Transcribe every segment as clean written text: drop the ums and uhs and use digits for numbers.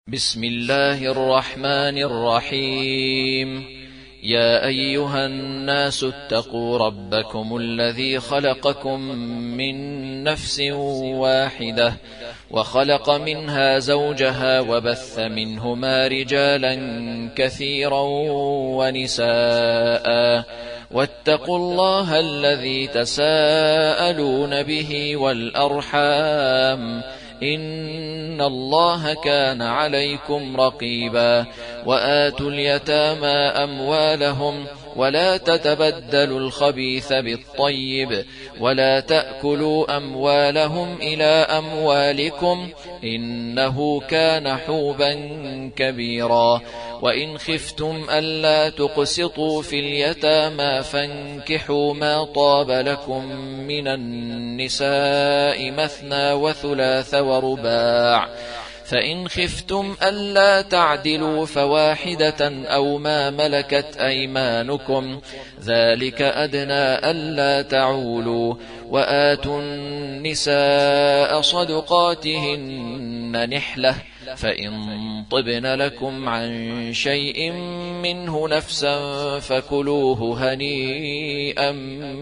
بسم الله الرحمن الرحيم. يا أيها الناس اتقوا ربكم الذي خلقكم من نفس واحدة وخلق منها زوجها وبث منهما رجالا كثيرا ونساء واتقوا الله الذي تساءلون به والأرحام إن الله كان عليكم رقيبا. وآتوا اليتامى أموالهم ولا تتبدلوا الخبيث بالطيب ولا تأكلوا أموالهم إلى أموالكم إنه كان حوبا كبيرا. وإن خفتم ألا تقسطوا في اليتامى فانكحوا ما طاب لكم من النساء مثنى وثلاث ورباع، فإن خفتم ألا تعدلوا فواحدة أو ما ملكت أيمانكم ذلك أدنى ألا تعولوا. وآتوا النساء صدقاتهن نحلة، فإن طبن لكم عن شيء منه نفسا فكلوه هنيئا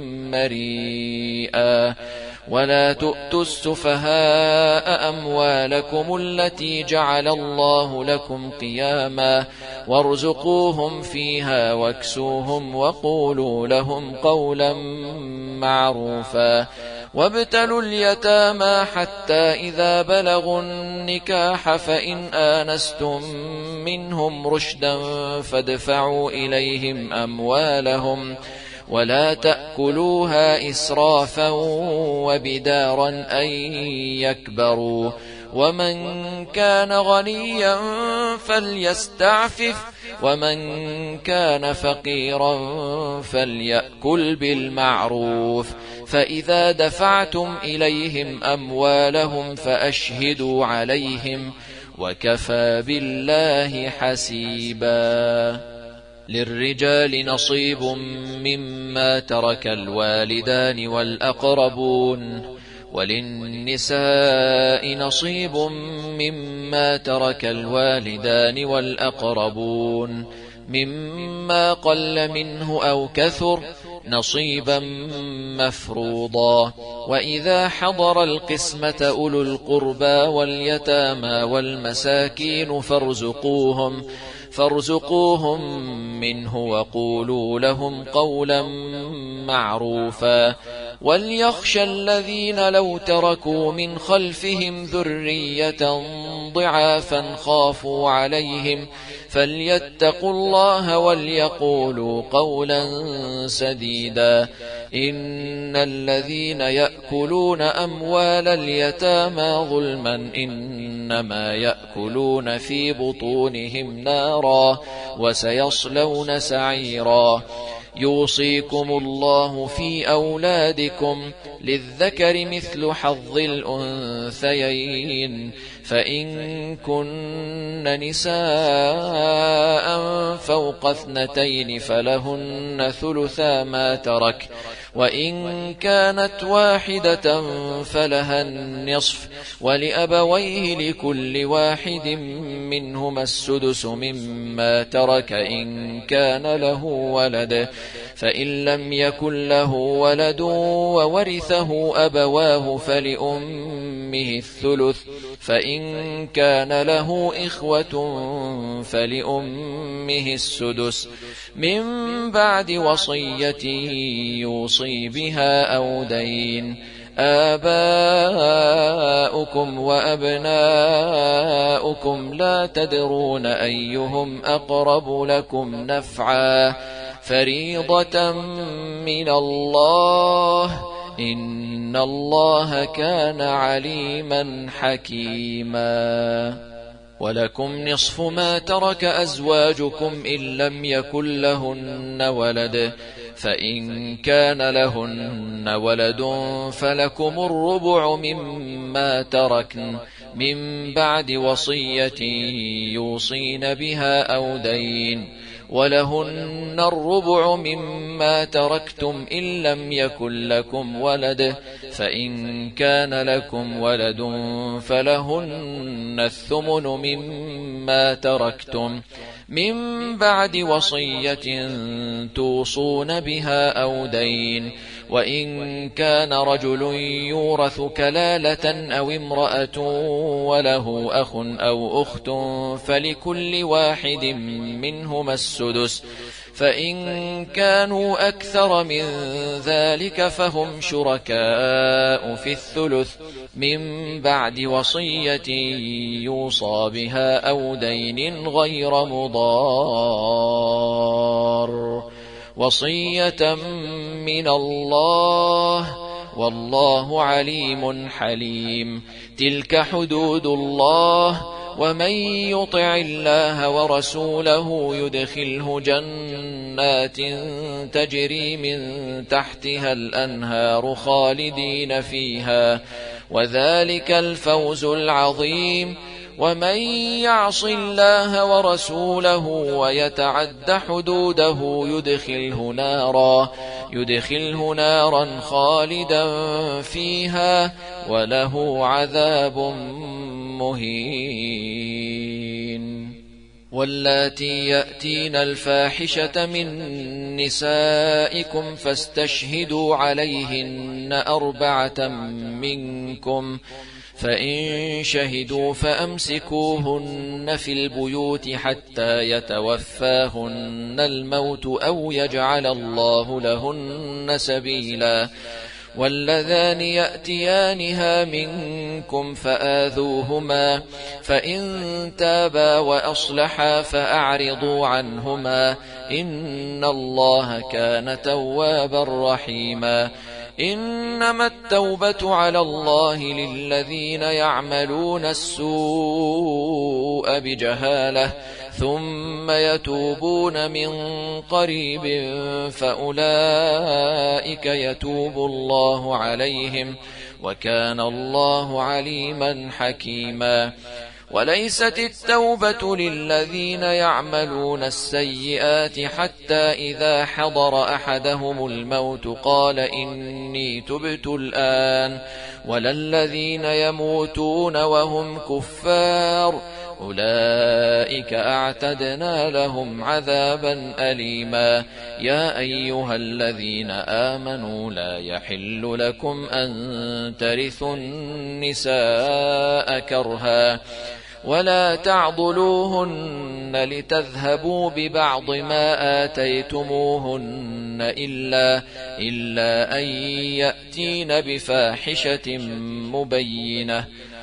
مريئا. ولا تؤتوا السفهاء أموالكم التي جعل الله لكم قياما وارزقوهم فيها واكسوهم وقولوا لهم قولا معروفا. وابتلوا اليتامى حتى إذا بلغوا النكاح فإن آنستم منهم رشدا فادفعوا إليهم أموالهم ولا تأكلوها إسرافا وبدارا أن يكبروا. ومن كان غنيا فليستعفف ومن كان فقيرا فليأكل بالمعروف. فإذا دفعتم إليهم أموالهم فأشهدوا عليهم وكفى بالله حسيبا. للرجال نصيب مما ترك الوالدان والأقربون وللنساء نصيب مما ترك الوالدان والأقربون مما قل منه أو كثر نصيبا مفروضا. وإذا حضر القسمة أولو القربى واليتامى والمساكين فارزقوهم منه وقولوا لهم قولا معروفا. وليخشى الذين لو تركوا من خلفهم ذرية ضعافا خافوا عليهم فليتقوا الله وليقولوا قولا سديدا. إن الذين يأكلون أموال اليتامى ظلما إنما يأكلون في بطونهم نارا وسيصلون سعيرا. يوصيكم الله في أولادكم للذكر مثل حظ الأنثيين، فإن كن نساء فوق 2 فلهن ثلثا ما ترك، وإن كانت واحدة فلها النصف، ولأبويه لكل واحد منهما السدس مما ترك إن كان له ولد، فإن لم يكن له ولد وورثه أبواه فلأمه الثلث، فإن كان له إخوة فلأمه السدس من بعد وصية يوصي بها أو دين. آباؤكم وأبناؤكم لا تدرون أيهم أقرب لكم نفعا فريضة من الله إن الله كان عليما حكيما. ولكم نصف ما ترك أزواجكم إن لم يكن لهن ولد، فإن كان لهن ولد فلكم الربع مما تركن من بعد وصية يوصين بها أو دين. ولهن الربع مما تركتم إن لم يكن لكم ولد، فإن كان لكم ولد فلهن الثمن مما تركتم من بعد وصية توصون بها أو دين. وإن كان رجل يورث كلالة أو امرأة وله أخ أو أخت فلكل واحد منهما السدس، فإن كانوا أكثر من ذلك فهم شركاء في الثلث من بعد وصية يوصى بها أو دين غير مضار، وصية من الله والله عليم حليم. تلك حدود الله، ومن يطع الله ورسوله يدخله جنات تجري من تحتها الأنهار خالدين فيها، وذلك الفوز العظيم. ومن يعص الله ورسوله ويتعد حدوده يدخله نارا خالدا فيها وله عذاب مهين. واللاتي يأتين الفاحشة من نسائكم فاستشهدوا عليهن 4 منكم، فإن شهدوا فأمسكوهن في البيوت حتى يتوفاهن الموت أو يجعل الله لهن سبيلا. واللذان يأتيانها منكم فآذوهما، فإن تابا وأصلحا فأعرضوا عنهما، إن الله كان توابا رحيما. إنما التوبة على الله للذين يعملون السوء بجهالة ثم يتوبون من قريب فأولئك يتوب الله عليهم، وكان الله عليما حكيما. وليست التوبة للذين يعملون السيئات حتى إذا حضر أحدهم الموت قال إني تبت الآن، ولا الذين يموتون وهم كفار، أولئك أعتدنا لهم عذابا أليما. يا أيها الذين آمنوا لا يحل لكم أن ترثوا النساء كرها ولا تعضلوهن لتذهبوا ببعض ما آتيتموهن إلا أن يأتين بفاحشة مبينة،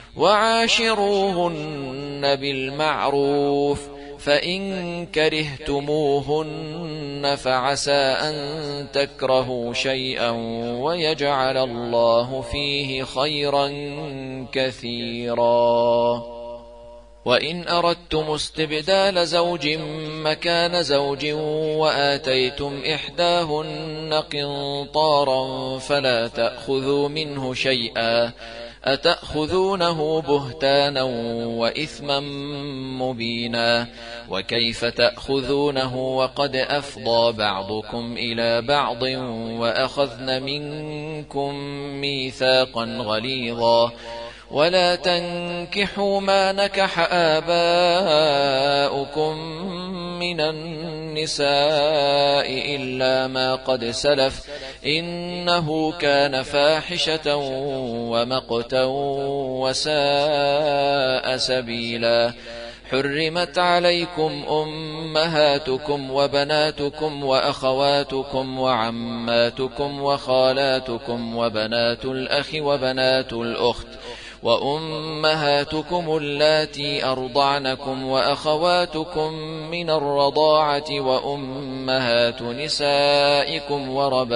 وعاشروهن بالمعروف، فإن كرهتموهن فعسى أن تكرهوا شيئا ويجعل الله فيه خيرا كثيرا. وإن أردتم استبدال زوج مكان زوج وآتيتم إحداهن قنطارا فلا تأخذوا منه شيئا، أتأخذونه بهتانا وإثما مبينا، وكيف تأخذونه وقد أفضى بعضكم إلى بعض وأخذن منكم ميثاقا غليظا. ولا تنكحوا ما نكح آباؤكم من النساء إلا ما قد سلف، إنه كان فاحشة ومقتا وساء سبيلا. حرمت عليكم أمهاتكم وبناتكم وأخواتكم وعماتكم وخالاتكم وبنات الأخ وبنات الأخت وأمهاتكم اللاتي أرضعنكم وأخواتكم من الرضاعة وأمهات نسائكم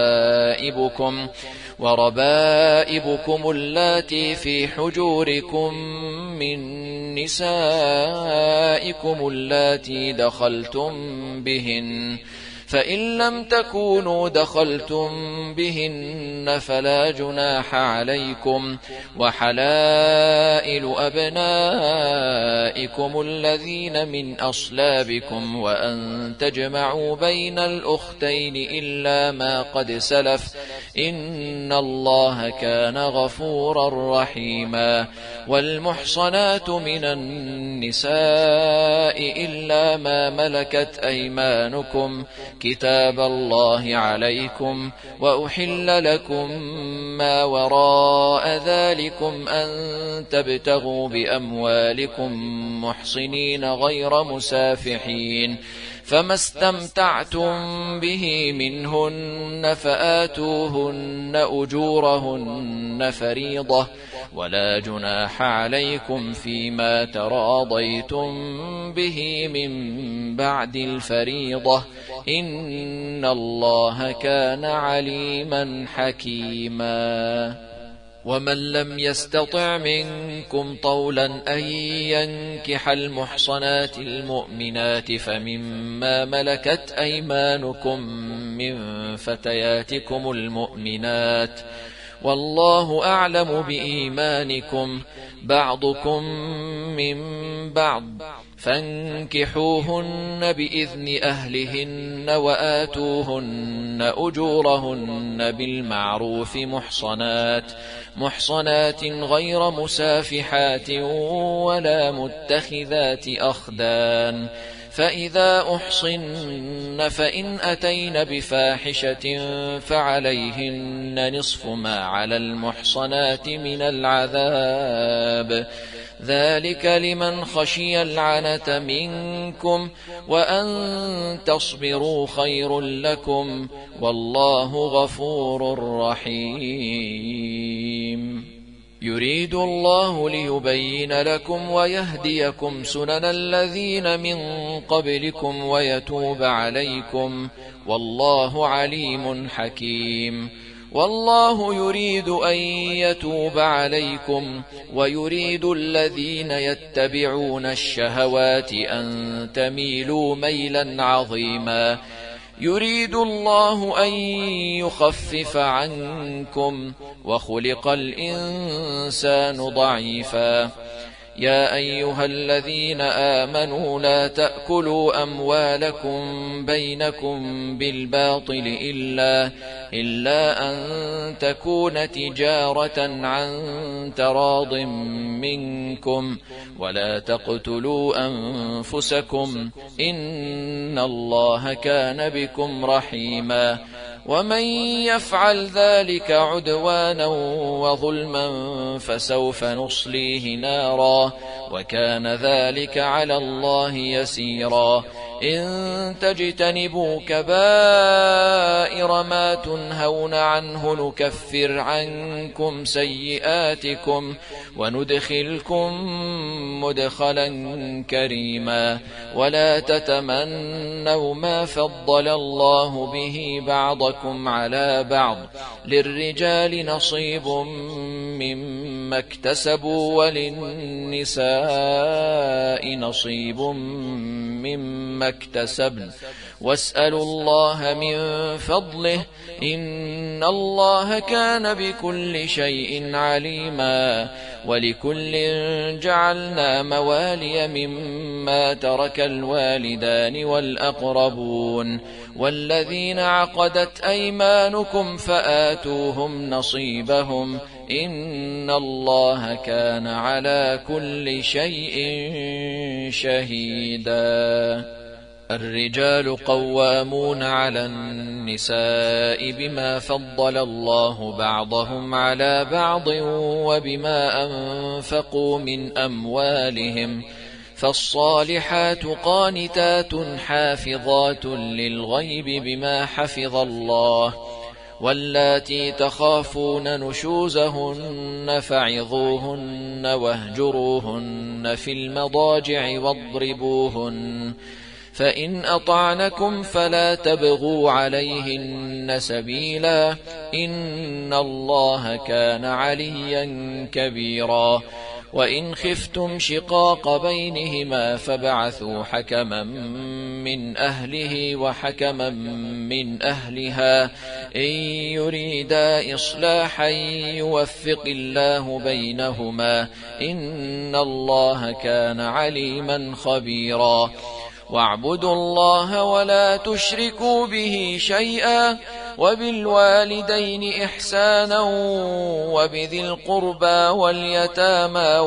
وربائبكم اللاتي في حجوركم من نسائكم اللاتي دخلتم بهن، فإن لم تكونوا دخلتم بهن فلا جناح عليكم، وحلائل أبنائكم الذين من أصلابكم، وأن تجمعوا بين الأختين إلا ما قد سلف، إن الله كان غفورا رحيما. والمحصنات من النساء إلا ما ملكت أيمانكم كتاب الله عليكم، وأحل لكم ما وراء ذلكم أن تبتغوا بأموالكم محصنين غير مسافحين، فما استمتعتم به منهن فآتوهن أجورهن فريضة، ولا جناح عليكم فيما تراضيتم به من بعد الفريضة، إن الله كان عليما حكيما. ومن لم يستطع منكم طولا أن ينكح المحصنات المؤمنات فمما ملكت أيمانكم من فتياتكم المؤمنات، والله أعلم بإيمانكم، بعضكم من بعض، فانكحوهن بإذن أهلهن وآتوهن أجورهن بالمعروف محصنات غير مسافحات ولا متخذات أخدان، فإذا أحصن فإن أتين بفاحشة فعليهن نصف ما على المحصنات من العذاب، ذلك لمن خشي العنة منكم، وأن تصبروا خير لكم، والله غفور رحيم. يريد الله ليبين لكم ويهديكم سنن الذين من قبلكم ويتوب عليكم، والله عليم حكيم. والله يريد أن يتوب عليكم، ويريد الذين يتبعون الشهوات أن تميلوا ميلا عظيما. يريد الله أن يخفف عنكم، وخلق الإنسان ضعيفا. يا أيها الذين آمنوا لا تأكلوا أموالكم بينكم بالباطل إلا أن تكون تجارة عن تراض منكم، ولا تقتلوا أنفسكم، إن الله كان بكم رحيما. ومن يفعل ذلك عدوانا وظلما فسوف نصليه نارا، وكان ذلك على الله يسيرا. إن تجتنبوا كبائر ما تنهون عنه نكفر عنكم سيئاتكم وندخلكم مدخلا كريما. ولا تتمنوا ما فضل الله به بعضكم على بعض، للرجال نصيب مما اكتسبوا وللنساء نصيب مما اكتسبن، واسألوا الله من فضله، إن الله كان بكل شيء عليما. ولكل جعلنا موالي مما ترك الوالدان والأقربون، والذين عقدت أيمانكم فآتوهم نصيبهم، إن الله كان على كل شيء شهيدا. الرجال قوامون على النساء بما فضل الله بعضهم على بعض وبما أنفقوا من أموالهم، فالصالحات قانتات حافظات للغيب بما حفظ الله، واللاتي تخافون نشوزهن فعظوهن واهجروهن في المضاجع واضربوهن، فإن أطعنكم فلا تبغوا عليهن سبيلا، إن الله كان عليا كبيرا. وإن خفتم شقاق بينهما فابعثوا حكما من أهله وحكما من أهلها إن يريدا إصلاحا يوفق الله بينهما إن الله كان عليما خبيرا واعبدوا الله ولا تشركوا به شيئا وبالوالدين إحسانا وبذي القربى واليتامى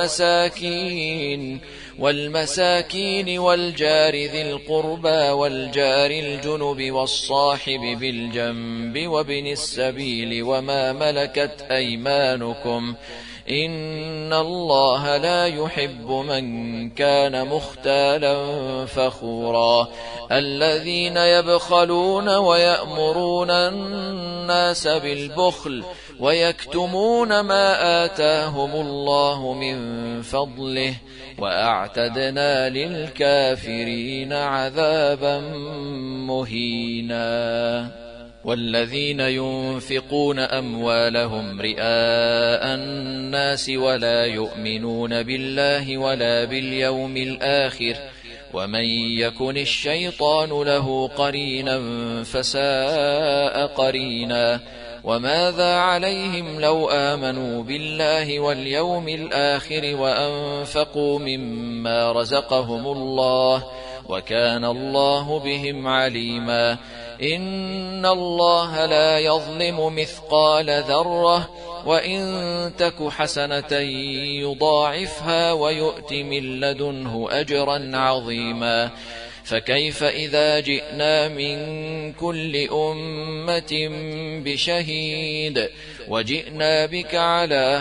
والمساكين والجار ذي القربى والجار الجنب والصاحب بالجنب وابن السبيل وما ملكت أيمانكم إن الله لا يحب من كان مختالا فخورا الذين يبخلون ويأمرون الناس بالبخل ويكتمون ما آتاهم الله من فضله وأعتدنا للكافرين عذابا مهينا والذين ينفقون أموالهم رئاء الناس ولا يؤمنون بالله ولا باليوم الآخر ومن يكن الشيطان له قرينا فساء قرينا وماذا عليهم لو آمنوا بالله واليوم الآخر وأنفقوا مما رزقهم الله وكان الله بهم عليما إن الله لا يظلم مثقال ذرة وإن تك حسنة يضاعفها ويؤت من لدنه أجرا عظيما فكيف إذا جئنا من كل أمة بشهيد وجئنا بك على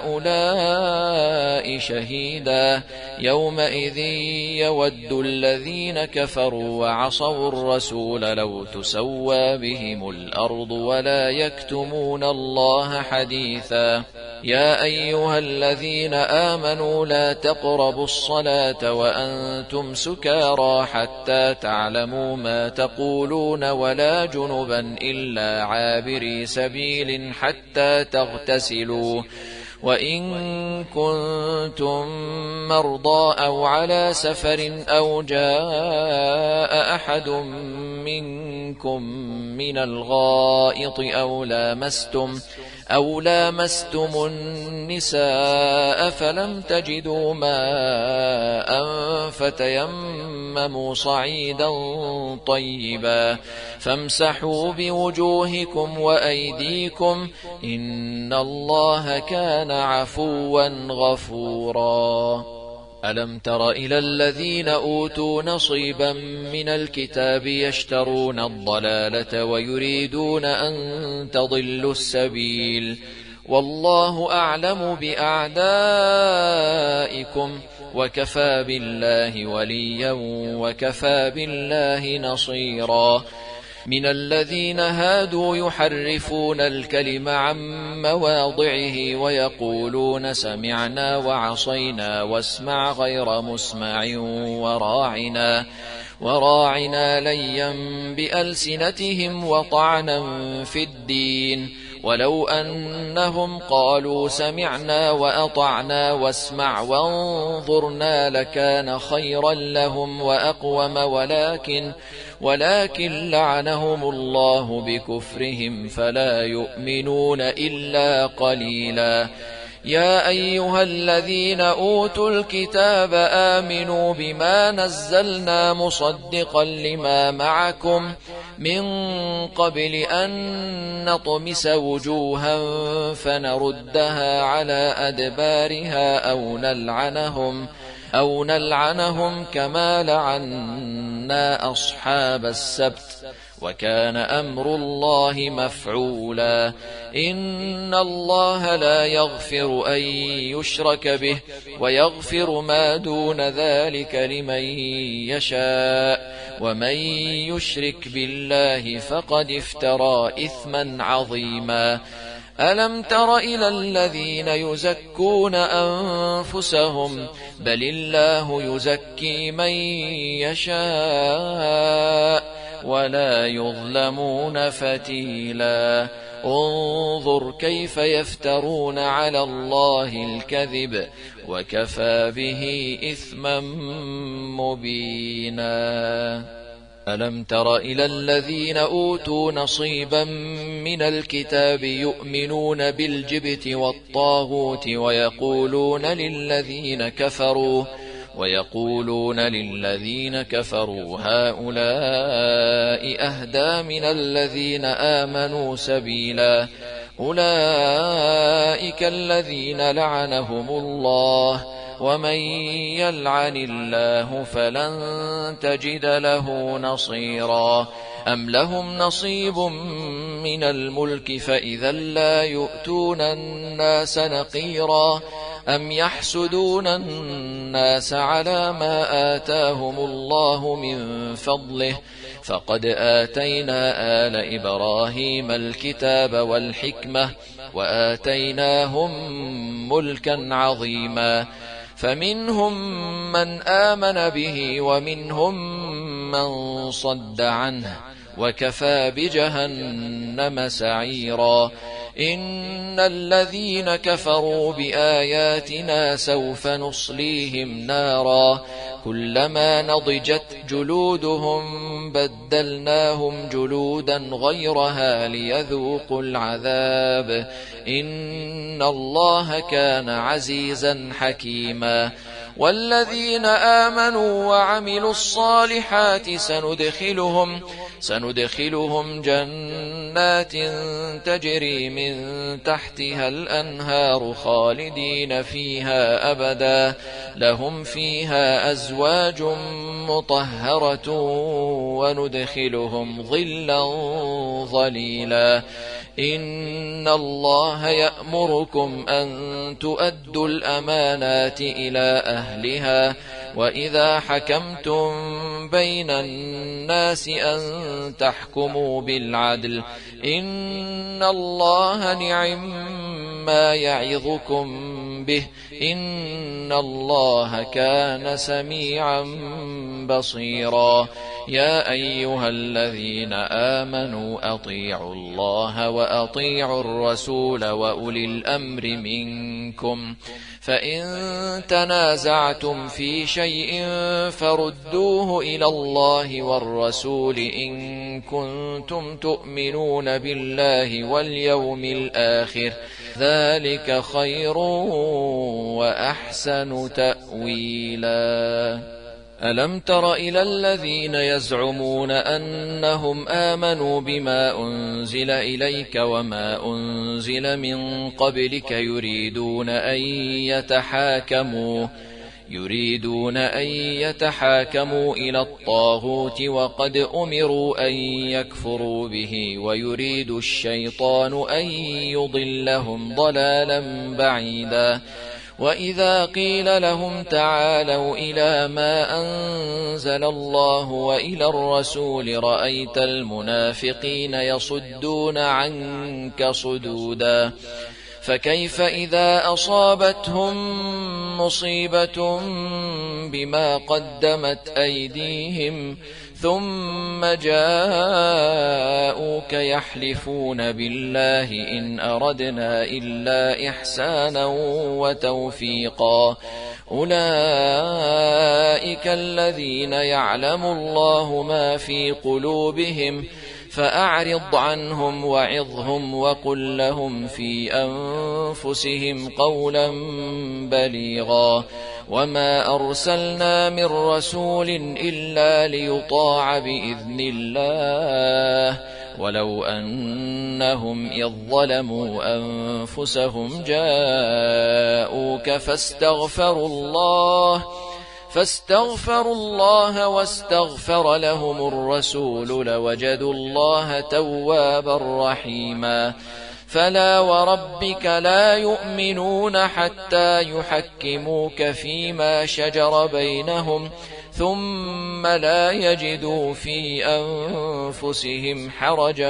هؤلاء شهيدا يومئذ يود الذين كفروا وعصوا الرسول لو تسوى بهم الأرض ولا يكتمون الله حديثا يا أيها الذين آمنوا لا تقربوا الصلاة وأنتم سكارى حتى تعلموا ما تقولون ولا جنبا إلا عابري سبيل حتى تغتسلوا وإن كنتم مرضى أو على سفر أو جاء أحد منكم من الغائط أو لامستم النساء فلم تجدوا ماء فتيمموا صعيدا طيبا فامسحوا بوجوهكم وأيديكم إن الله كان عفوا غفورا ألم تر إلى الذين أوتوا نصيبا من الكتاب يشترون الضلالة ويريدون أن تضلوا السبيل والله أعلم بأعدائكم وكفى بالله وليا وكفى بالله نصيرا من الذين هادوا يحرفون الكلم عن مواضعه ويقولون سمعنا وعصينا واسمع غير مسمع وراعنا ليا بألسنتهم وطعنا في الدين ولو أنهم قالوا سمعنا وأطعنا واسمع وانظرنا لكان خيرا لهم وأقوم ولكن لعنهم الله بكفرهم فلا يؤمنون إلا قليلا يا أيها الذين أوتوا الكتاب آمنوا بما نزلنا مصدقا لما معكم من قبل أن نطمس وجوها فنردها على أدبارها أو نلعنهم كما لعنا أصحاب السبت وكان أمر الله مفعولا إن الله لا يغفر أن يشرك به ويغفر ما دون ذلك لمن يشاء ومن يشرك بالله فقد افترى إثما عظيما ألم تر إلى الذين يزكون أنفسهم بل الله يزكي من يشاء ولا يظلمون فتيلا انظر كيف يفترون على الله الكذب وكفى به إثما مبينا. ألم تر إلى الذين أوتوا نصيبا من الكتاب يؤمنون بالجبت والطاغوت ويقولون للذين كفروا هؤلاء أهدى من الذين آمنوا سبيلا. أولئك الذين لعنهم الله ومن يلعن الله فلن تجد له نصيرا. أم لهم نصيب من الملك فإذا لا يؤتون الناس نقيرا. أم يحسدون الناس على ما آتاهم الله من فضله فقد آتينا آل إبراهيم الكتاب والحكمة وآتيناهم ملكا عظيما. فمنهم من آمن به ومنهم من صد عنه وكفى بجهنم سعيرا. إن الذين كفروا بآياتنا سوف نصليهم نارا كلما نضجت جلودهم بدلناهم جلودا غيرها ليذوقوا العذاب إن الله كان عزيزا حكيما. والذين آمنوا وعملوا الصالحات سندخلهم جنات تجري من تحتها الأنهار خالدين فيها أبدا لهم فيها أزواج مطهرة وندخلهم ظلا ظليلا. إن الله يأمركم أن تؤدوا الأمانات إلى أهلها وإذا حكمتم بين الناس أن تحكموا بالعدل إن الله نعم ما يعظكم به إن الله كان سميعا بصيرا. يا أيها الذين آمنوا أطيعوا الله وأطيعوا الرسول وأولي الأمر منكم فإن تنازعتم في شيء فردوه إلى الله والرسول إن كنتم تؤمنون بالله واليوم الآخر ذلك خير وأحسن تأويلا. ألم تر إلى الذين يزعمون أنهم آمنوا بما أنزل إليك وما أنزل من قبلك يريدون أن يتحاكموا إلى الطاغوت وقد أمروا أن يكفروا به ويريد الشيطان أن يضلهم ضلالا بعيدا. وإذا قيل لهم تعالوا إلى ما أنزل الله وإلى الرسول رأيت المنافقين يصدون عنك صدودا. فكيف إذا أصابتهم مصيبة بما قدمت أيديهم ثم جاءوك يحلفون بالله إن أردنا إلا إحسانا وتوفيقا أولئك الذين يعلم الله ما في قلوبهم فأعرض عنهم وعظهم وقل لهم في أنفسهم قولا بليغا. وما أرسلنا من رسول إلا ليطاع بإذن الله ولو أنهم إذ ظلموا أنفسهم جاءوك فاستغفروا الله واستغفر لهم الرسول لوجدوا الله توابا رحيما. فلا وربك لا يؤمنون حتى يحكموك فيما شجر بينهم ثم لا يجدوا في أنفسهم حرجا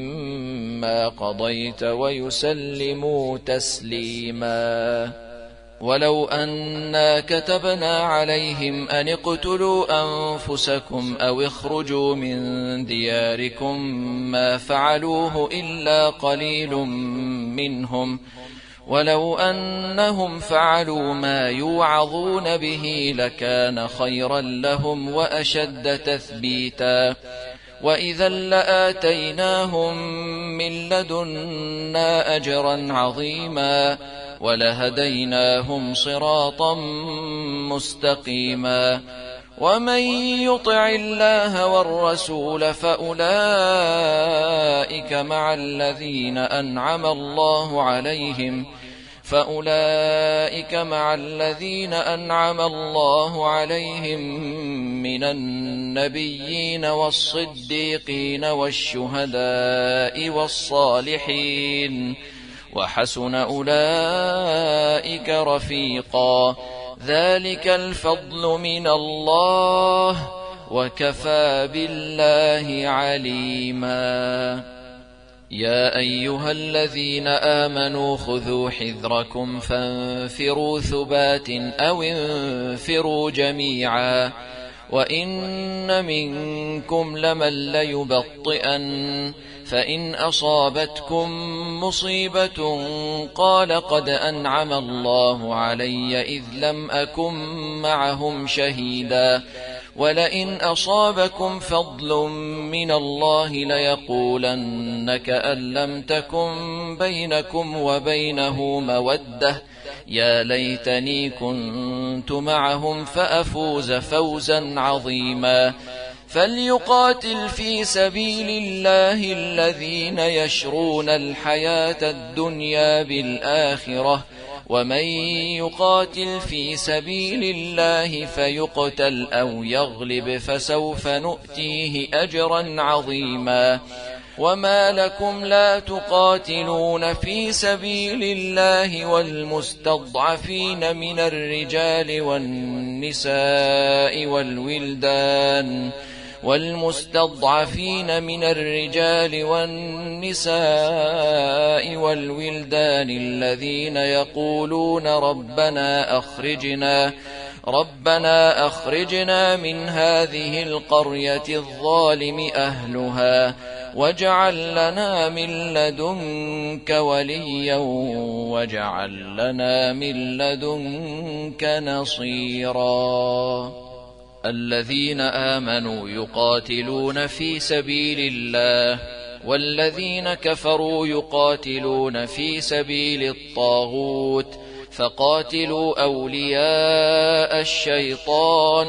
مما قضيت ويسلموا تسليما. ولو أنا كتبنا عليهم أن اقتلوا أنفسكم أو اخرجوا من دياركم ما فعلوه إلا قليل منهم ولو أنهم فعلوا ما يوعظون به لكان خيرا لهم وأشد تثبيتا وإذا لآتيناهم من لدنا أجرا عظيما ولهديناهم صراطا مستقيما ومن يطع الله والرسول فأولئك مع الذين أنعم الله عليهم من النبيين والصديقين والشهداء والصالحين وحسن أولئك رفيقا ذلك الفضل من الله وكفى بالله عليما يا أيها الذين آمنوا خذوا حذركم فانفروا ثبات أو انفروا جميعا وإن منكم لمن ليبطئن فإن أصابتكم مصيبة قال قد أنعم الله علي إذ لم أكن معهم شهيدا ولئن أصابكم فضل من الله ليقولن كأن لم تكن بينكم وبينه مودة يا ليتني كنت معهم فأفوز فوزا عظيما فليقاتل في سبيل الله الذين يشرون الحياة الدنيا بالآخرة ومن يقاتل في سبيل الله فيقتل أو يغلب فسوف نؤتيه أجرا عظيما وما لكم لا تقاتلون في سبيل الله والمستضعفين من الرجال والنساء والولدان الذين يقولون ربنا أخرجنا من هذه القرية الظالم أهلها واجعل لنا من لدنك وليا واجعل لنا من لدنك نصيرا الذين آمنوا يقاتلون في سبيل الله والذين كفروا يقاتلون في سبيل الطاغوت فقاتلوا أولياء الشيطان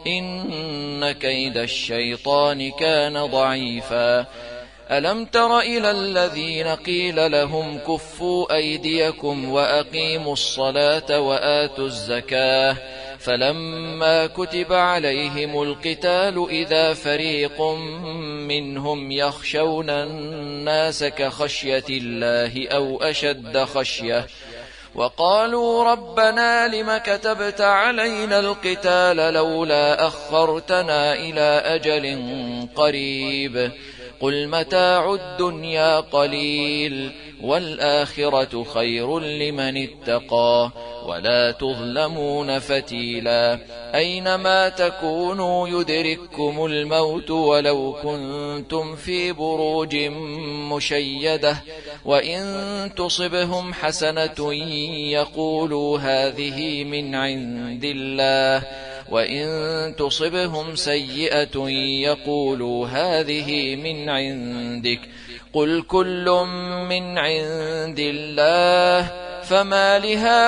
إن كيد الشيطان كان ضعيفا ألم تر إلى الذين قيل لهم كفوا أيديكم وأقيموا الصلاة وآتوا الزكاة فلما كتب عليهم القتال إذا فريق منهم يخشون الناس كخشية الله أو أشد خشية وقالوا ربنا لم كتبت علينا القتال لولا أخرتنا إلى أجل قريب قل متاع الدنيا قليل والآخرة خير لمن اتقى ولا تظلمون فتيلا أينما تكونوا يدرككم الموت ولو كنتم في بروج مشيدة وإن تصبهم حسنة يقولوا هذه من عند الله وإن تصبهم سيئة يقولوا هذه من عندك قل كل من عند الله فما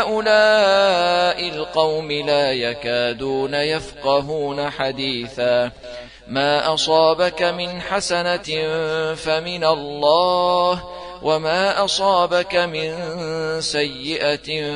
لهؤلاء القوم لا يكادون يفقهون حديثا ما أصابك من حسنة فمن الله وما أصابك من سيئة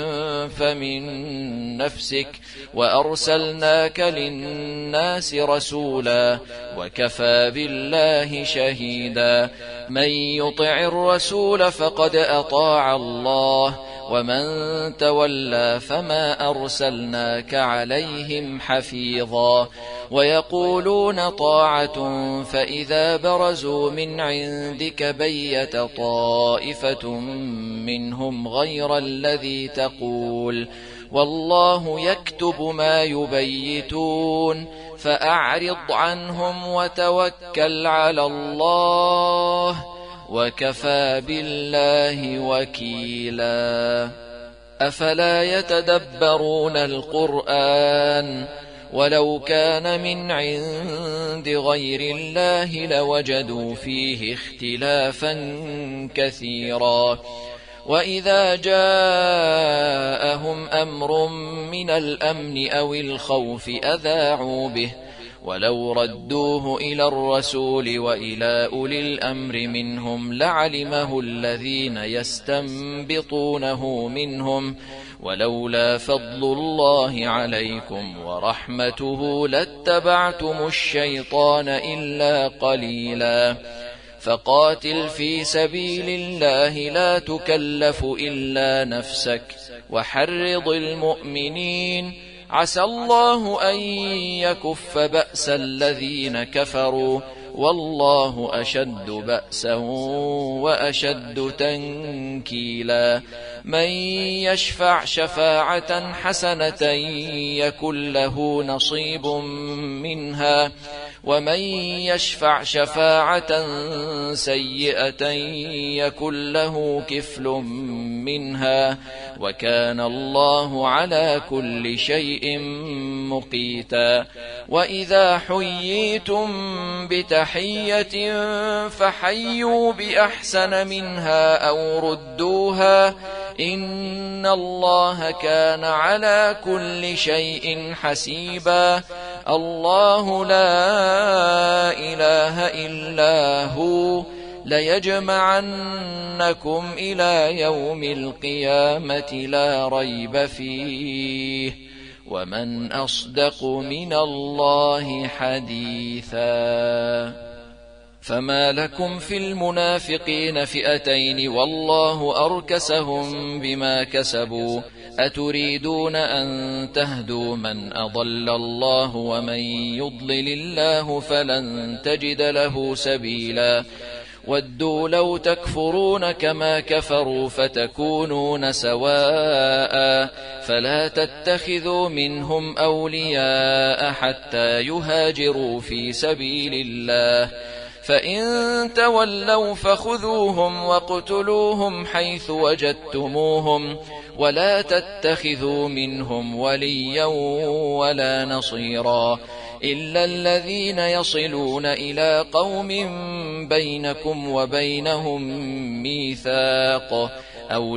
فمن نفسك وأرسلناك للناس رسولا وكفى بالله شهيدا من يطع الرسول فقد أطاع الله ومن تولى فما أرسلناك عليهم حفيظا ويقولون طاعة فإذا برزوا من عندك بيت طائفة منهم غير الذي تقول والله يكتب ما يبيتون فأعرض عنهم وتوكل على الله وكفى بالله وكيلا أفلا يتدبرون القرآن ولو كان من عند غير الله لوجدوا فيه اختلافا كثيرا وإذا جاءهم أمر من الأمن أو الخوف أذاعوا به ولو ردوه إلى الرسول وإلى أولي الأمر منهم لعلمه الذين يستنبطونه منهم ولولا فضل الله عليكم ورحمته لاتبعتم الشيطان إلا قليلا فقاتل في سبيل الله لا تكلف إلا نفسك وحرض المؤمنين عسى الله أن يكف بأس الذين كفروا والله أشد بأسا وأشد تنكيلا من يشفع شفاعة حسنة يكن له نصيب منها ومن يشفع شفاعة سيئة يكن له كفل منها وكان الله على كل شيء مقيتا وإذا حييتم بتحية فحيوا بأحسن منها أو ردوها إن الله كان على كل شيء حسيبا الله لا إله إلا هو ليجمعنكم إلى يوم القيامة لا ريب فيه ومن أصدق من الله حديثا فما لكم في المنافقين فئتين والله أركسهم بما كسبوا أتريدون أن تهدوا من أضل الله ومن يضلل الله فلن تجد له سبيلا ودوا لو تكفرون كما كفروا فتكونون سواء فلا تتخذوا منهم أولياء حتى يهاجروا في سبيل الله فإن تولوا فخذوهم واقتلوهم حيث وجدتموهم ولا تتخذوا منهم وليا ولا نصيرا إلا الذين يصلون إلى قوم بينكم وبينهم ميثاق أو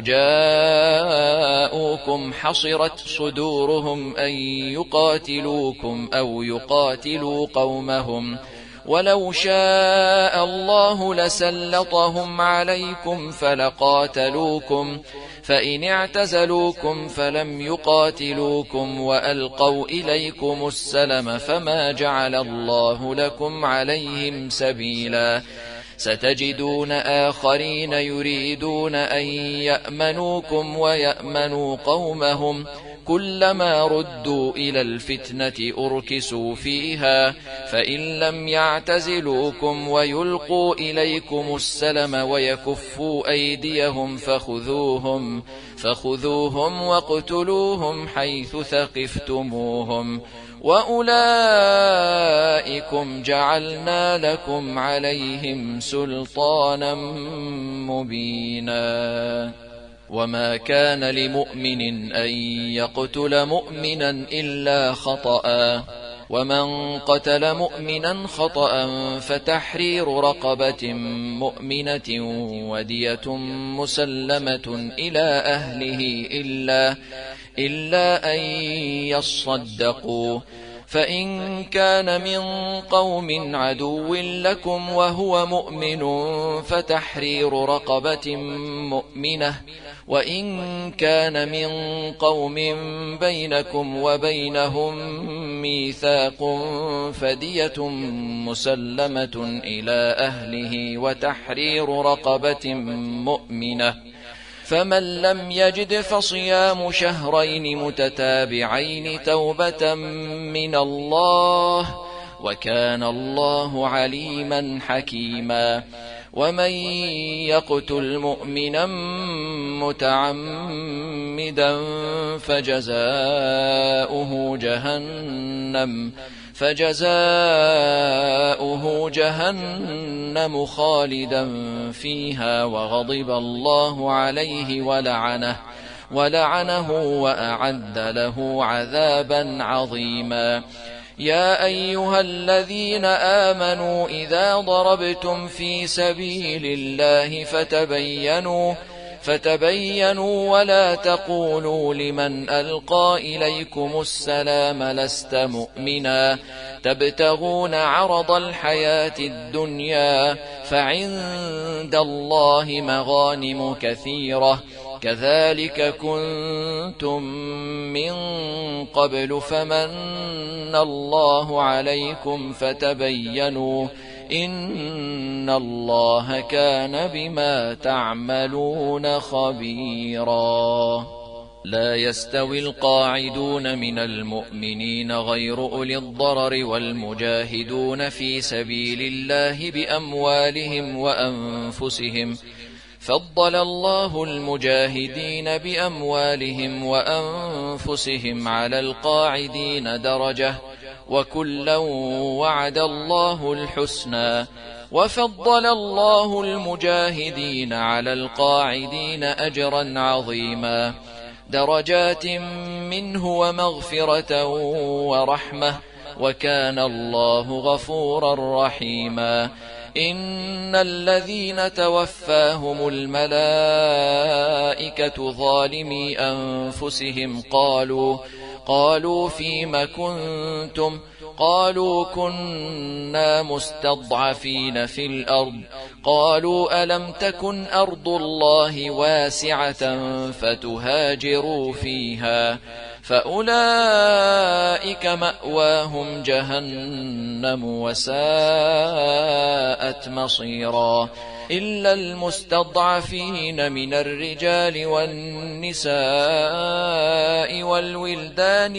جاءوكم حصرت صدورهم أن يقاتلوكم أو يقاتلوا قومهم ولو شاء الله لسلطهم عليكم فلقاتلوكم فإن اعتزلوكم فلم يقاتلوكم وألقوا إليكم السلم فما جعل الله لكم عليهم سبيلا ستجدون آخرين يريدون أن يأمنوكم ويأمنوا قومهم كلما ردوا إلى الفتنة أركسوا فيها فإن لم يعتزلوكم ويلقوا إليكم السلم ويكفوا أيديهم فخذوهم واقتلوهم حيث ثقفتموهم وأولئكم جعلنا لكم عليهم سلطانا مبينا وما كان لمؤمن أن يقتل مؤمنا إلا خطأ ومن قتل مؤمنا خطأ فتحرير رقبة مؤمنة ودية مسلمة إلى أهله إلا أن يصدقوا فإن كان من قوم عدو لكم وهو مؤمن فتحرير رقبة مؤمنة وإن كان من قوم بينكم وبينهم ميثاق فدية مسلمة إلى أهله وتحرير رقبة مؤمنة فمن لم يجد فصيام شهرين متتابعين توبة من الله وكان الله عليما حكيما ومن يقتل مؤمنا متعمدا فجزاؤه جهنم خالدا فيها وغضب الله عليه ولعنه وأعد له عذابا عظيما. يا أيها الذين آمنوا إذا ضربتم في سبيل الله فتبينوا ولا تقولوا لمن ألقى إليكم السلام لست مؤمنا تبتغون عرض الحياة الدنيا فعند الله مغانم كثيرة كذلك كنتم من قبل فمن الله عليكم فتبينوا إن الله كان بما تعملون خبيرا. لا يستوي القاعدون من المؤمنين غير أولي الضرر والمجاهدون في سبيل الله بأموالهم وأنفسهم فضل الله المجاهدين بأموالهم وأنفسهم على القاعدين درجة وكلا وعد الله الحسنى وفضل الله المجاهدين على القاعدين أجرا عظيما درجات منه ومغفرة ورحمة وكان الله غفورا رحيما. إن الذين توفاهم الملائكة ظالمي أنفسهم قالوا فيم كنتم قالوا كنا مستضعفين في الأرض قالوا ألم تكن أرض الله واسعة فتهاجروا فيها فأولئك مأواهم جهنم وساءت مصيرا إلا المستضعفين من الرجال والنساء والولدان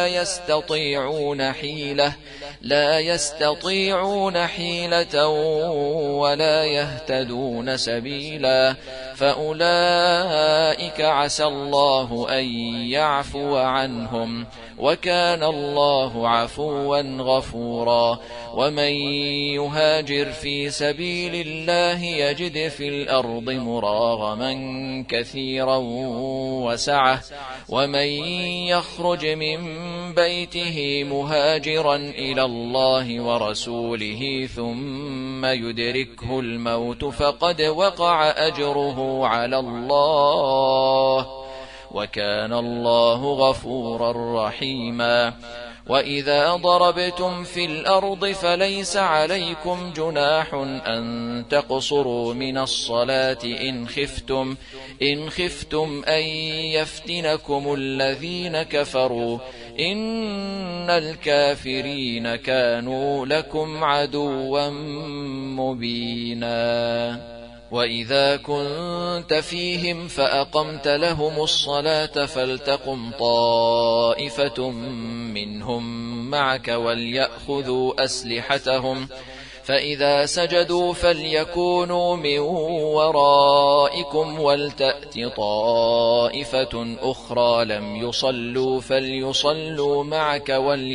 لا يستطيعون حيلة ولا يهتدون سبيلا فأولئك عسى الله أن يعفو عنهم وكان الله عفوا غفورا. ومن يهاجر في سبيل الله يجد في الأرض مراغما كثيرا وسعة ومن يخرج من بيته مهاجرا إلى الله ورسوله ثم يدركه الموت فقد وقع أجره على الله وكان الله غفورا رحيما. وإذا ضربتم في الأرض فليس عليكم جناح أن تقصروا من الصلاة إن خفتم أن يفتنكم الذين كفروا إن الكافرين كانوا لكم عدوا مبينا. وإذا كنت فيهم فأقمت لهم الصلاة فلتقم طائفة منهم معك وليأخذوا أسلحتهم فإذا سجدوا فليكونوا من ورائكم ولتأت طائفة أخرى لم يصلوا فليصلوا معك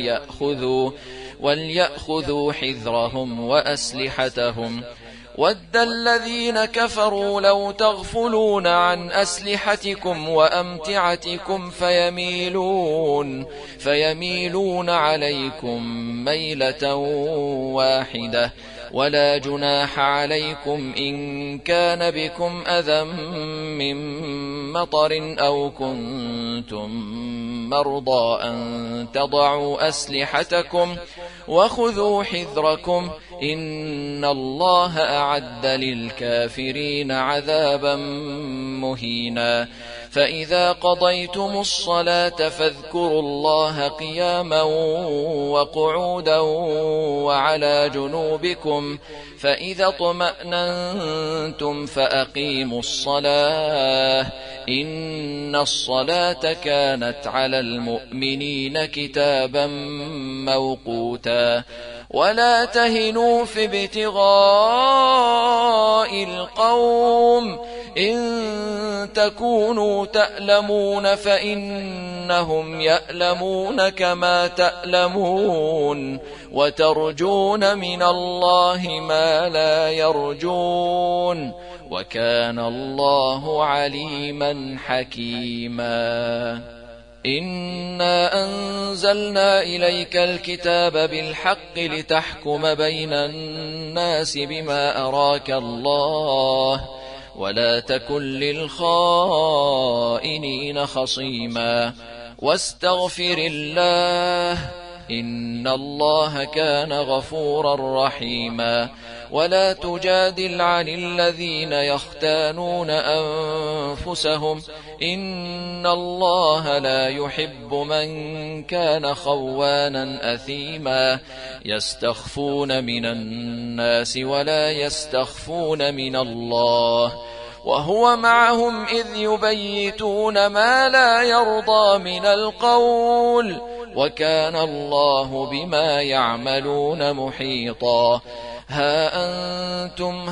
وليأخذوا حذرهم وأسلحتهم ود الذين كفروا لو تغفلون عن أسلحتكم وأمتعتكم فيميلون عليكم ميلة واحدة ولا جناح عليكم إن كان بكم أذى من مطر أو كنتم مرضى أن تضعوا أسلحتكم وخذوا حذركم إن الله أعد للكافرين عذابا مهينا. فإذا قضيتم الصلاة فاذكروا الله قياما وقعودا وعلى جنوبكم فإذا اطمأننتم فأقيموا الصلاة إن الصلاة كانت على المؤمنين كتابا موقوتا. ولا تهنوا في ابتغاء القوم إن تكونوا تألمون فإنهم يألمون كما تألمون وترجون من الله ما لا يرجون وكان الله عليما حكيما إنا أنزلنا إليك الكتاب بالحق لتحكم بين الناس بما أراك الله ولا تكن للخائنين خصيما واستغفر الله إن الله كان غفورا رحيما ولا تجادل عن الذين يختانون أنفسهم إن الله لا يحب من كان خوانا أثيما يستخفون من الناس ولا يستخفون من الله وهو معهم إذ يبيتون ما لا يرضى من القول وكان الله بما يعملون محيطا ها أنتم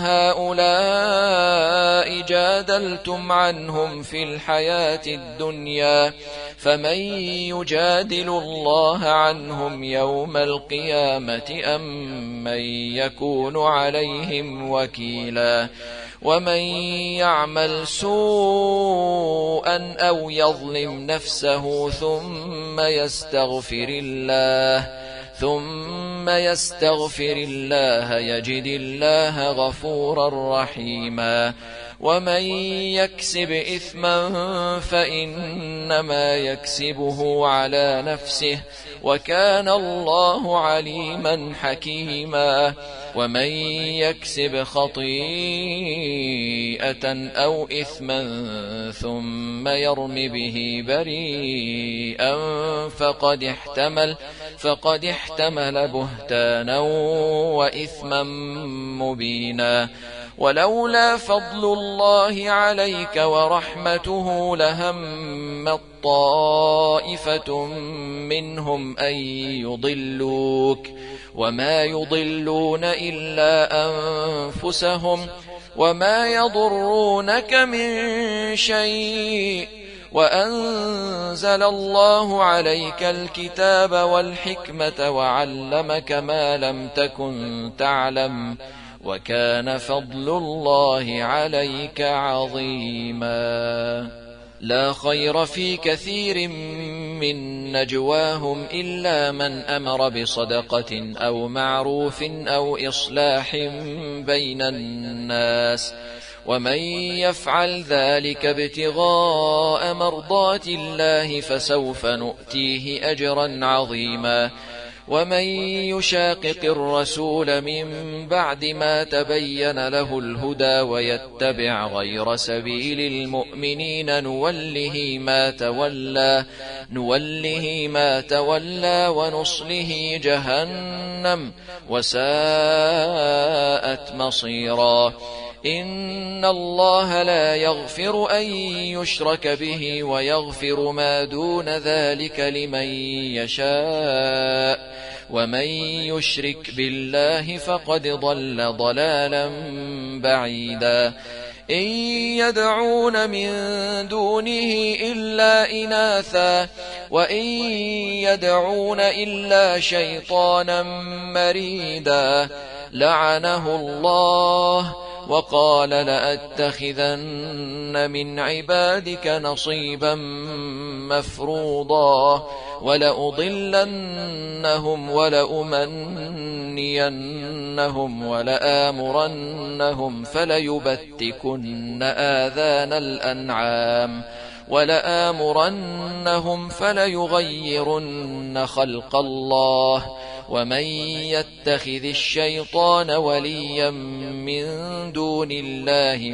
هؤلاء جادلتم عنهم في الحياة الدنيا فمن يجادل الله عنهم يوم القيامة أم من يكون عليهم وكيلا ومن يعمل سوءا أو يظلم نفسه ثم يستغفر الله يجد الله غفورا رحيما ومن يكسب إثما فإنما يكسبه على نفسه وكان الله عليما حكيما ومن يكسب خطيئة أو إثما ثم يرم به بريئا فقد احتمل بهتانا وإثما مبينا ولولا فضل الله عليك ورحمته لهمت طائفة منهم أن يضلوك وما يضلون إلا أنفسهم وما يضرونك من شيء وأنزل الله عليك الكتاب والحكمة وعلمك ما لم تكن تعلم وكان فضل الله عليك عظيما لا خير في كثير من نجواهم إلا من أمر بصدقة أو معروف أو إصلاح بين الناس ومن يفعل ذلك ابتغاء مرضات الله فسوف نؤتيه أجرا عظيما ومن يشاقق الرسول من بعد ما تبين له الهدى ويتبع غير سبيل المؤمنين نوله ما تولى ونصله جهنم وساءت مصيرا إن الله لا يغفر أن يشرك به ويغفر ما دون ذلك لمن يشاء ومن يشرك بالله فقد ضل ضلالا بعيدا إن يدعون من دونه إلا إناثا وإن يدعون إلا شيطانا مريدا لعنه الله وقال لأتخذن من عبادك نصيبا مفروضا ولأضلنهم ولأمنينهم ولآمرنهم فليبتكن آذان الأنعام ولآمرنهم فليغيرن خلق الله ومن يتخذ الشيطان وليا من دون الله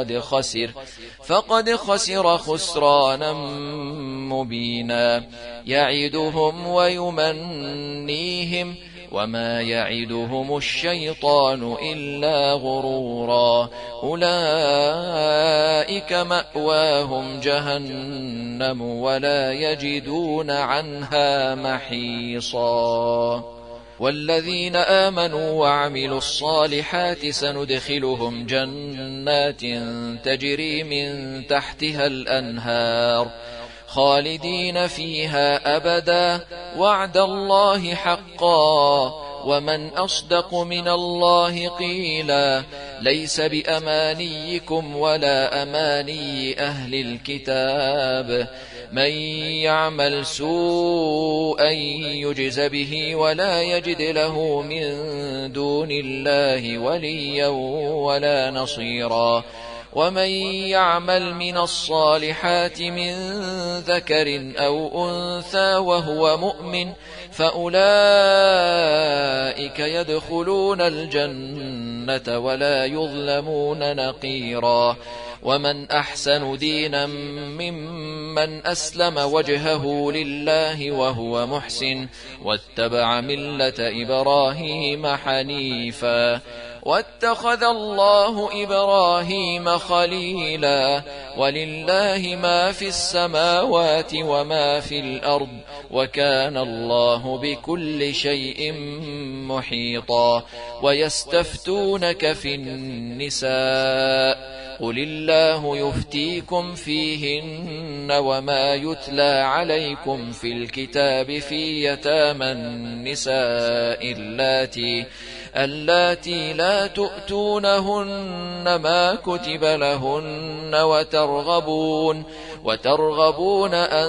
فقد خسر خسرانا مبينا يعدهم ويمنيهم وما يعدهم الشيطان إلا غرورا أولئك مأواهم جهنم ولا يجدون عنها محيصا والذين آمنوا وعملوا الصالحات سندخلهم جنات تجري من تحتها الأنهار خالدين فيها أبدا وعد الله حقا ومن أصدق من الله قيلا ليس بأمانيكم ولا أماني أهل الكتاب من يعمل سوءا يجز به ولا يجد له من دون الله وليا ولا نصيرا ومن يعمل من الصالحات من ذكر أو أنثى وهو مؤمن فأولئك يدخلون الجنة ولا يظلمون نقيرا ومن أحسن دينا ممن أسلم وجهه لله وهو محسن واتبع ملة إبراهيم حنيفا واتخذ الله إبراهيم خليلا ولله ما في السماوات وما في الأرض وكان الله بكل شيء محيطا ويستفتونك في النساء قل الله يفتيكم فيهن وما يتلى عليكم في الكتاب في يتامى النساء اللاتي لا تؤتونهن ما كتب لهن وترغبون أن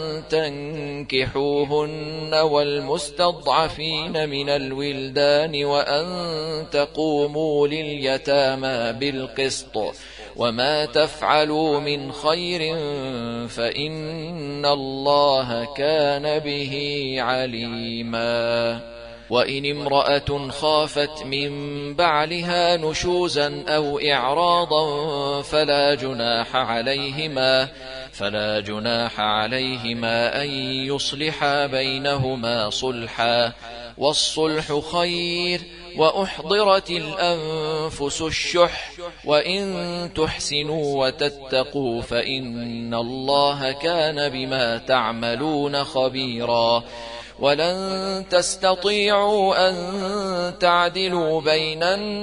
تنكحوهن والمستضعفين من الولدان وأن تقوموا لليتامى بالقسط وما تفعلوا من خير فإن الله كان به عليما وإن امرأة خافت من بعلها نشوزا أو إعراضا فلا جناح عليهما أن يصلحا بينهما صلحا والصلح خير وأحضرت الأنفس الشح وإن تحسنوا وتتقوا فإن الله كان بما تعملون خبيرا ولن تستطيعوا أن تعدلوا بين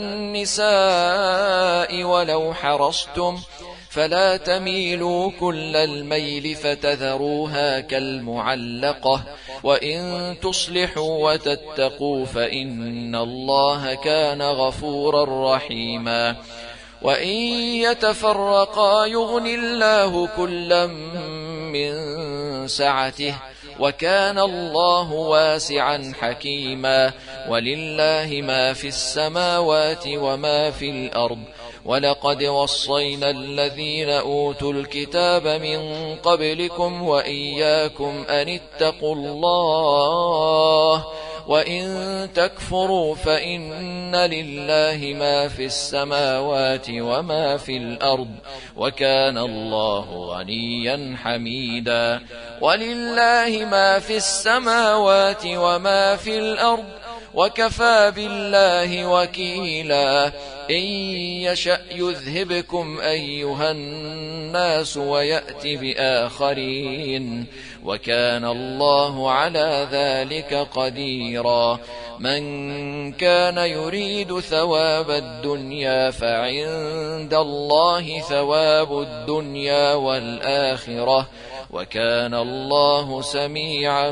النساء ولو حرصتم فلا تميلوا كل الميل فتذروها كالمعلقة وإن تصلحوا وتتقوا فإن الله كان غفورا رحيما وإن يتفرقا يغن الله كلا من سعته وكان الله واسعا حكيما ولله ما في السماوات وما في الأرض ولقد وصينا الذين أوتوا الكتاب من قبلكم وإياكم أن اتقوا الله وإن تكفروا فإن لله ما في السماوات وما في الأرض وكان الله غنيا حميدا ولله ما في السماوات وما في الأرض وكفى بالله وكيلا إن يشأ يذهبكم أيها الناس ويأت بآخرين وكان الله على ذلك قديرا من كان يريد ثواب الدنيا فعند الله ثواب الدنيا والآخرة وكان الله سميعا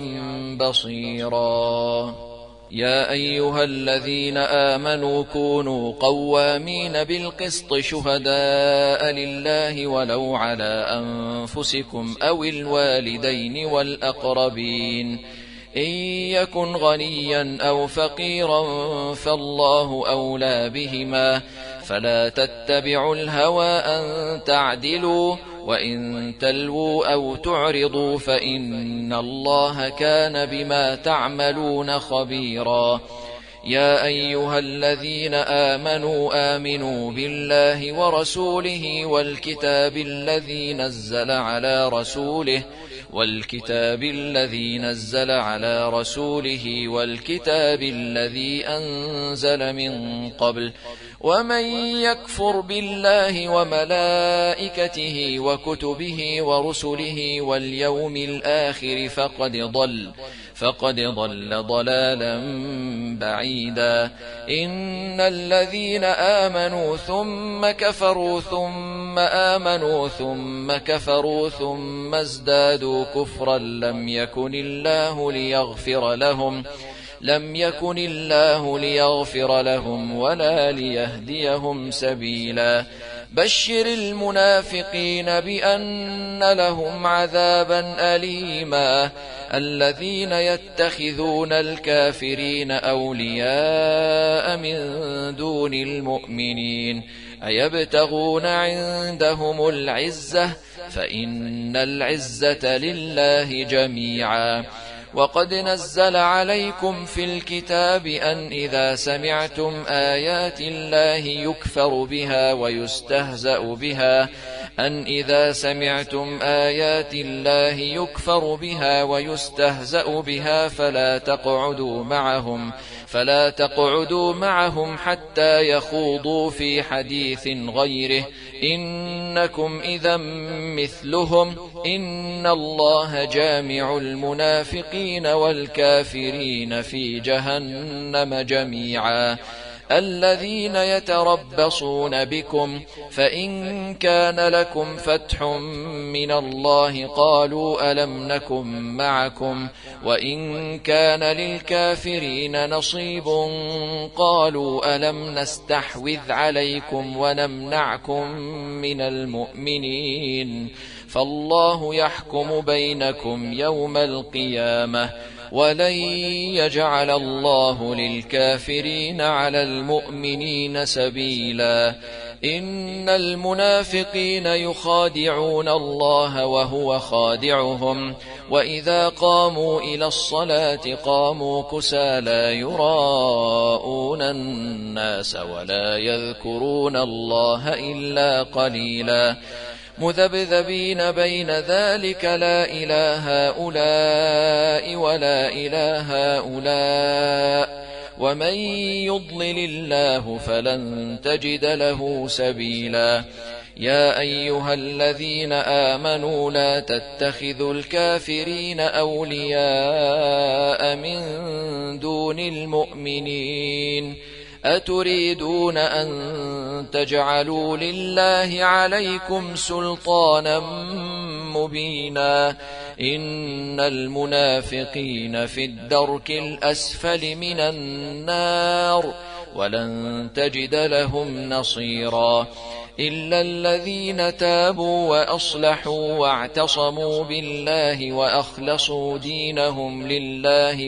بصيرا يا أيها الذين آمنوا كونوا قوامين بالقسط شهداء لله ولو على أنفسكم أو الوالدين والأقربين إن يكن غنيا أو فقيرا فالله أولى بهما فلا تتبعوا الهوى أن تعدلوا وإن تلووا أو تعرضوا فإن الله كان بما تعملون خبيرا يا أيها الذين آمنوا بالله ورسوله والكتاب الذي نزل على رسوله والكتاب الذي نزل على رسوله والكتاب الذي أنزل من قبل ومن يكفر بالله وملائكته وكتبه ورسله واليوم الآخر فقد ضل ضلالا بعيدا. إن الذين آمنوا ثم كفروا ثم آمنوا ثم كفروا ثم ازدادوا كفرا لم يكن الله ليغفر لهم ولا ليهديهم سبيلا. بشر المنافقين بأن لهم عذابا أليما. الذين يتخذون الكافرين أولياء من دون المؤمنين أيبتغون عندهم العزة فإن العزة لله جميعا. وقد نزل عليكم في الكتاب أن إذا سمعتم آيات الله يكفر بها ويستهزأ بها فلا تقعدوا معهم حتى يخوضوا في حديث غيره إنكم إذا مثلهم إن الله جامع المنافقين والكافرين في جهنم جميعا. الذين يتربصون بكم فإن كان لكم فتح من الله قالوا ألم نكن معكم وإن كان للكافرين نصيب قالوا ألم نستحوذ عليكم ونمنعكم من المؤمنين فالله يحكم بينكم يوم القيامة ولن يجعل الله للكافرين على المؤمنين سبيلا. إن المنافقين يخادعون الله وهو خادعهم وإذا قاموا إلى الصلاة قاموا كسالى يراءون الناس ولا يذكرون الله إلا قليلا. مذبذبين بين ذلك لا إله هؤلاء ولا إله هؤلاء ومن يضلل الله فلن تجد له سبيلا. يا أيها الذين آمنوا لا تتخذوا الكافرين أولياء من دون المؤمنين أتريدون أن تجعلوا لله عليكم سلطانا مبينا. إن المنافقين في الدرك الأسفل من النار ولن تجد لهم نصيرا. إلا الذين تابوا وأصلحوا واعتصموا بالله وأخلصوا دينهم لله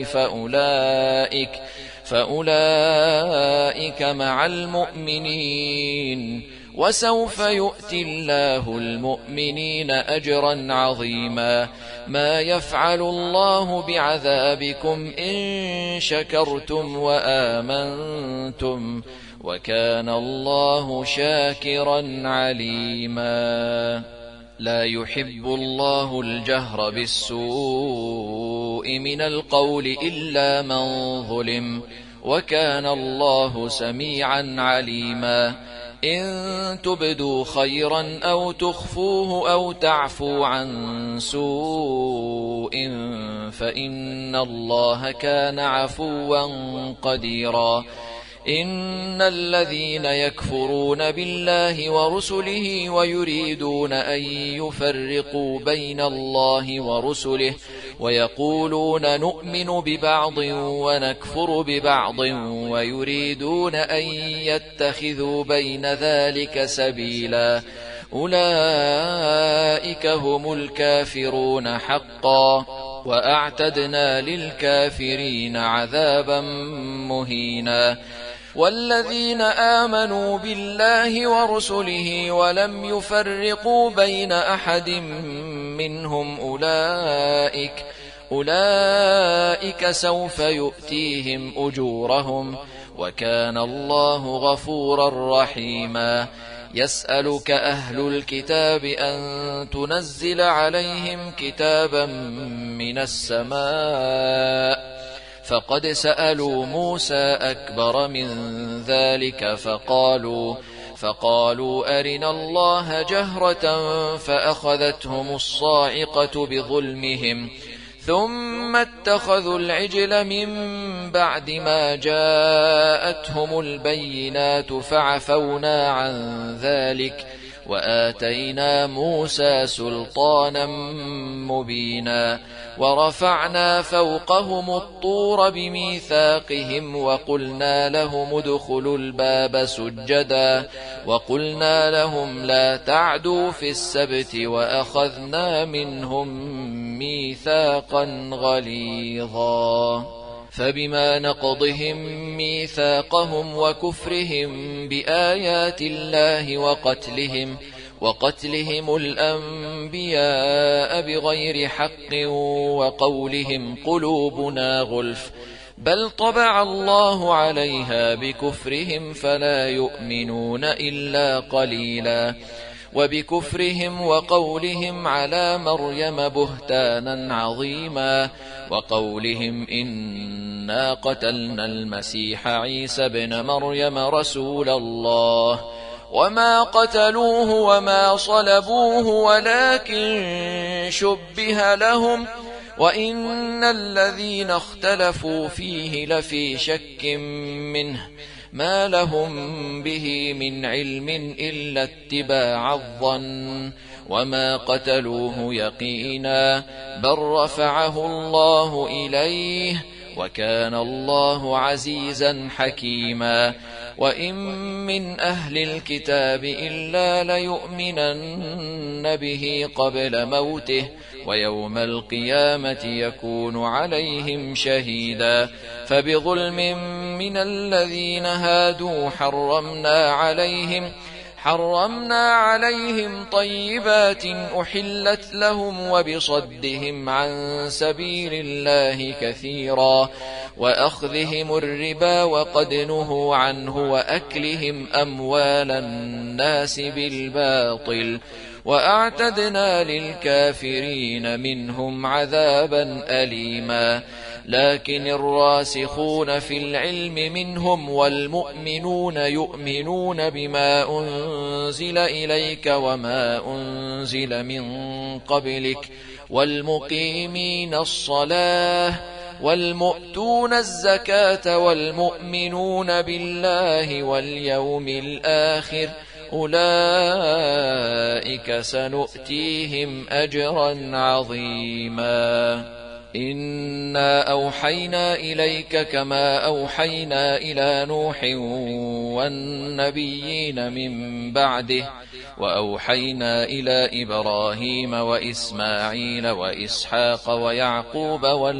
فأولئك مع المؤمنين وسوف يؤتي الله المؤمنين أجرا عظيما. ما يفعل الله بعذابكم إن شكرتم وآمنتم وكان الله شاكرا عليما. لا يحب الله الجهر بالسوء من القول إلا من ظلم وكان الله سميعا عليما. إن تبدوا خيرا أو تخفوه أو تعفوا عن سوء فإن الله كان عفوا قديرا. إن الذين يكفرون بالله ورسله ويريدون أن يفرقوا بين الله ورسله ويقولون نؤمن ببعض ونكفر ببعض ويريدون أن يتخذوا بين ذلك سبيلا أولئك هم الكافرون حقا وأعتدنا للكافرين عذابا مهينا. والذين آمنوا بالله ورسله ولم يفرقوا بين أحد منهم أولئك سوف يؤتيهم أجورهم وكان الله غفورا رحيما. يسألك أهل الكتاب أن تنزل عليهم كتابا من السماء فقد سألوا موسى أكبر من ذلك فقالوا أرنا الله جهرة فأخذتهم الصاعقة بظلمهم ثم اتخذوا العجل من بعد ما جاءتهم البينات فعفونا عن ذلك وآتينا موسى سلطانا مبينا ورفعنا فوقهم الطور بميثاقهم وقلنا لهم ادخلوا الباب سجدا وقلنا لهم لا تعدوا في السبت وأخذنا منهم ميثاقا غليظا فبما نقضهم ميثاقهم وكفرهم بآيات الله وقتلهم الأنبياء بغير حق وقولهم قلوبنا غلف بل طبع الله عليها بكفرهم فلا يؤمنون إلا قليلا وبكفرهم وقولهم على مريم بهتانا عظيما وقولهم إنا قتلنا المسيح عيسى ابن مريم رسول الله وما قتلوه وما صلبوه ولكن شبه لهم وإن الذين اختلفوا فيه لفي شك منه ما لهم به من علم إلا اتباع الظن وما قتلوه يقينا بل رفعه الله إليه وكان الله عزيزا حكيما وإن من أهل الكتاب إلا ليؤمنن به قبل موته ويوم القيامة يكون عليهم شهيدا فبظلم من الذين هادوا حرمنا عليهم طيبات أحلت لهم وبصدهم عن سبيل الله كثيرا وأخذهم الربا وقد نهوا عنه وأكلهم أموال الناس بالباطل وأعتدنا للكافرين منهم عذابا أليما لكن الراسخون في العلم منهم والمؤمنون يؤمنون بما أنزل إليك وما أنزل من قبلك والمقيمين الصلاة والمؤتون الزكاة والمؤمنون بالله واليوم الآخر أولئك سنؤتيهم أجرا عظيما إنا أوحينا إليك كما أوحينا إلى نوح والنبيين من بعده وأوحينا إلى إبراهيم وإسماعيل وإسحاق ويعقوب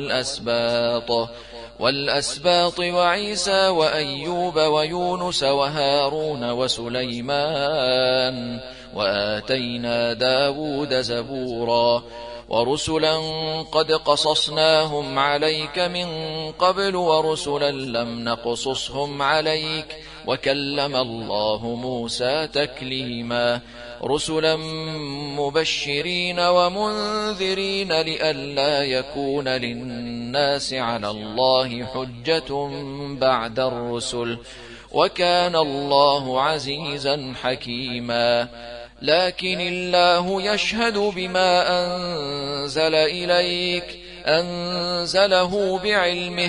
والأسباط وعيسى وأيوب ويونس وهارون وسليمان وآتينا داود زبورا ورسلا قد قصصناهم عليك من قبل ورسلا لم نقصصهم عليك وكلم الله موسى تكليما رسلا مبشرين ومنذرين لئلا يكون للناس على الله حجة بعد الرسل وكان الله عزيزا حكيما لكن الله يشهد بما أنزل إليك أنزله بعلمه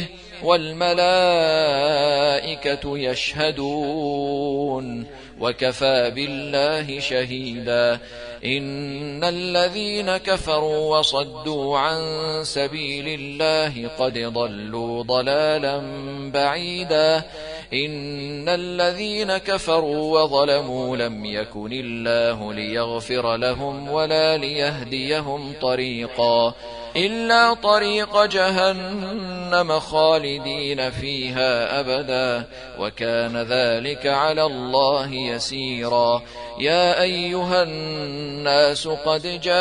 والملائكة يشهدون وكفى بالله شهيدا إن الذين كفروا وصدوا عن سبيل الله قد ضلوا ضلالا بعيدا إن الذين كفروا وظلموا لم يكن الله ليغفر لهم ولا ليهديهم طريقا إلا طريق جهنم خالدين فيها أبدا وكان ذلك على الله يسيرا. يا أيها الناس قد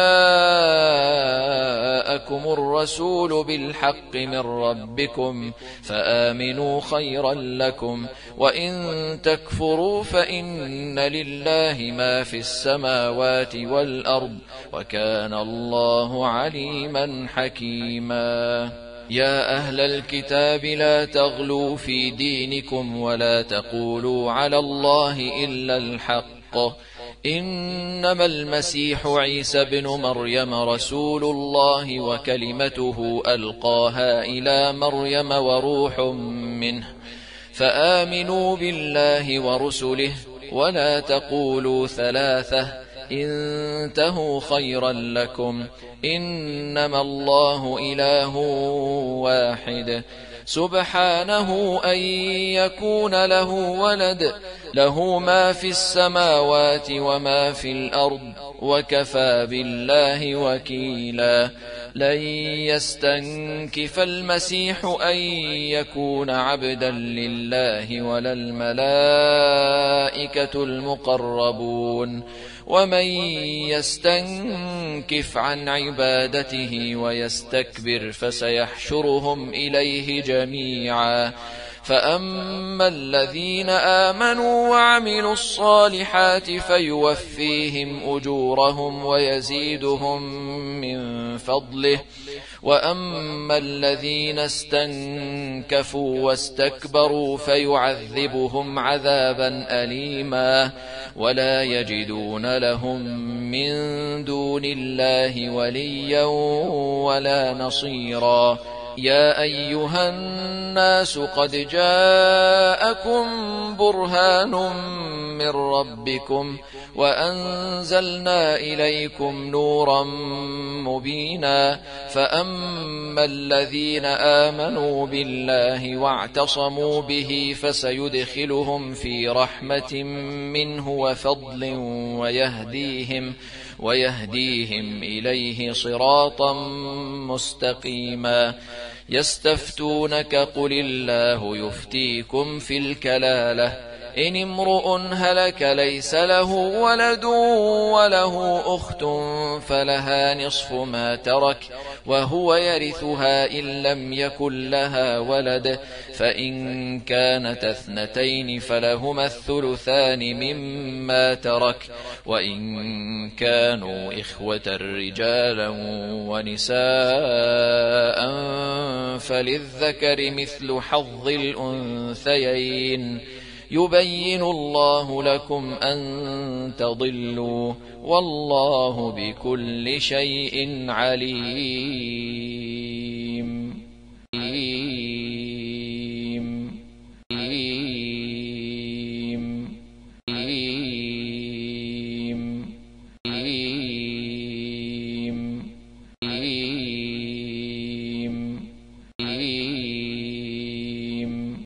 جاءكم الرسول بالحق من ربكم فآمنوا خيرا لكم وإن تكفروا فإن لله ما في السماوات والأرض وكان الله عليما حكيما. يا أهل الكتاب لا تغلوا في دينكم ولا تقولوا على الله إلا الحق إنما المسيح عيسى بن مريم رسول الله وكلمته ألقاها إلى مريم وروح منه فآمنوا بالله ورسله ولا تقولوا ثلاثة انتهوا خيرا لكم إنما الله إله واحد سبحانه أن يكون له ولد له ما في السماوات وما في الأرض وكفى بالله وكيلا. لن يستنكف المسيح أن يكون عبدا لله ولا الملائكة المقربون ومن يستنكف عن عبادته ويستكبر فسيحشرهم إليه جميعا. فأما الذين آمنوا وعملوا الصالحات فيوفيهم أجورهم ويزيدهم من فضله وأما الذين استنكفوا واستكبروا فيعذبهم عذابا أليما ولا يجدون لهم من دون الله وليا ولا نصيرا. يا أيها الناس قد جاءكم برهان من ربكم وأنزلنا إليكم نورا مبينا. فأما الذين آمنوا بالله واعتصموا به فسيدخلهم في رحمة منه وفضل ويهديهم إليه صراطا مستقيما. يستفتونك قل الله يفتيكم في الكلالة إن امرؤ هلك ليس له ولد وله أخت فلها نصف ما ترك وهو يرثها إن لم يكن لها ولد فإن كانت اثنتين فلهما الثلثان مما ترك وإن كانوا إخوة رجالا ونساء فللذكر مثل حظ الأنثيين يبين الله لكم أن تضلوا والله بكل شيء عليم.